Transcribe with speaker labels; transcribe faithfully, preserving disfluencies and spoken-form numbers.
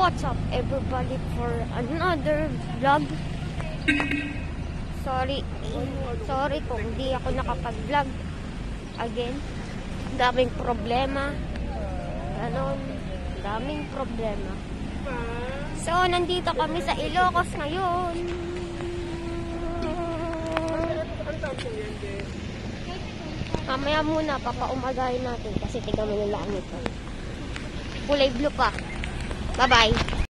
Speaker 1: What's up everybody for another vlog. Sorry, sorry kung hindi ako nakapag-vlog again. Daming problema. Ganon, daming problema. So, nandito kami sa Ilocos ngayon. Mamaya muna, papaumagayin natin kasi tignan mo yung langit. Kulay blue pa. Bye-bye.